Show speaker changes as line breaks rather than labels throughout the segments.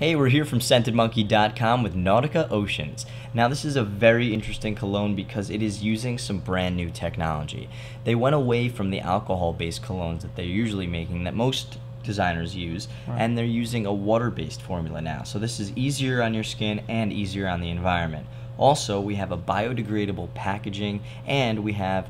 Hey, we're here from ScentedMonkey.com with Nautica Oceans. Now this is a very interesting cologne because it is using some brand new technology. They went away from the alcohol-based colognes that they're usually making, that most designers use, and they're using a water-based formula now. So this is easier on your skin and easier on the environment. Also, we have a biodegradable packaging, and we have,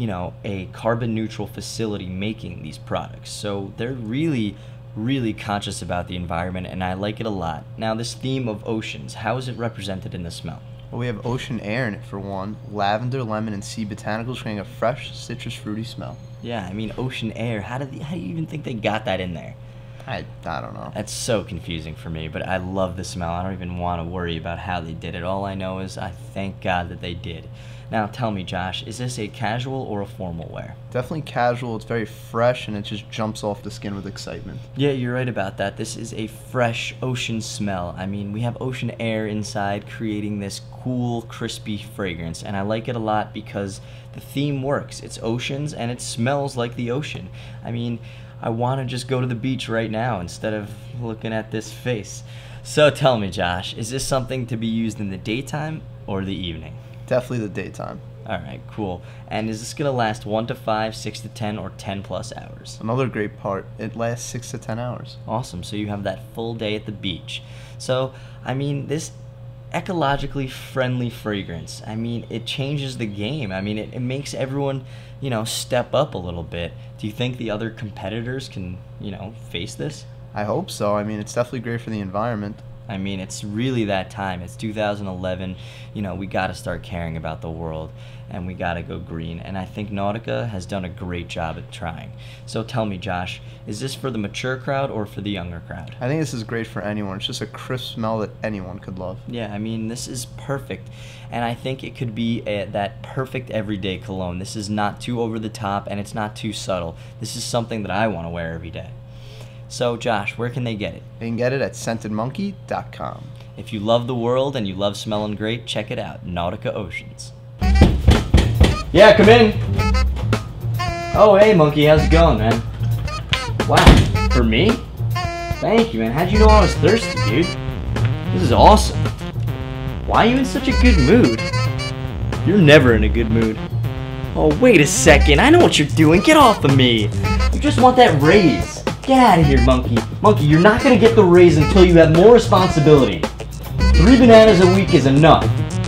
a carbon neutral facility making these products. So they're really conscious about the environment, and I like it a lot. Now, this theme of oceans, how is it represented in the smell?
Well, we have ocean air in it for one. Lavender, lemon, and sea botanicals creating a fresh, citrus, fruity smell.
Yeah, I mean, ocean air. How do you even think they got that in there?
I don't know.
That's so confusing for me, but I love the smell. I don't even want to worry about how they did it. All I know is I thank God that they did. Now, tell me, Josh, is this a casual or a formal wear?
Definitely casual. It's very fresh, and it just jumps off the skin with excitement.
Yeah, you're right about that. This is a fresh ocean smell. I mean, we have ocean air inside creating this cool, crispy fragrance, and I like it a lot because the theme works. It's oceans, and it smells like the ocean. I mean, I want to just go to the beach right now instead of looking at this face. So tell me, Josh, is this something to be used in the daytime or the evening?
Definitely the daytime.
Alright, cool. And is this going to last 1 to 5, 6 to 10, or 10 plus hours?
Another great part, it lasts 6 to 10 hours.
Awesome, so you have that full day at the beach. So, I mean, this ecologically friendly fragrance, I mean, it changes the game. I mean, it makes everyone, step up a little bit. Do you think the other competitors can, face this?
I hope so. I mean, it's definitely great for the environment.
I mean, it's really that time. It's 2011. We got to start caring about the world, and we got to go green. And I think Nautica has done a great job at trying. So tell me, Josh, is this for the mature crowd or for the younger crowd?
I think this is great for anyone. It's just a crisp smell that anyone could love.
Yeah, I mean, this is perfect. And I think it could be that perfect everyday cologne. This is not too over the top, and it's not too subtle. This is something that I want to wear every day. So, Josh, where can they get it?
They can get it at ScentedMonkey.com.
If you love the world and you love smelling great, check it out, Nautica Oceans. Yeah, come in. Oh, hey, Monkey, how's it going, man? Wow, for me? Thank you, man. How'd you know I was thirsty, dude? This is awesome. Why are you in such a good mood? You're never in a good mood. Oh, wait a second. I know what you're doing. Get off of me. You just want that raise. Get out of here, Monkey. Monkey, you're not going to get the raise until you have more responsibility. 3 bananas a week is enough.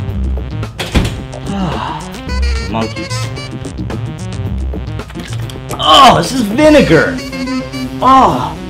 Monkeys. Oh, this is vinegar. Oh.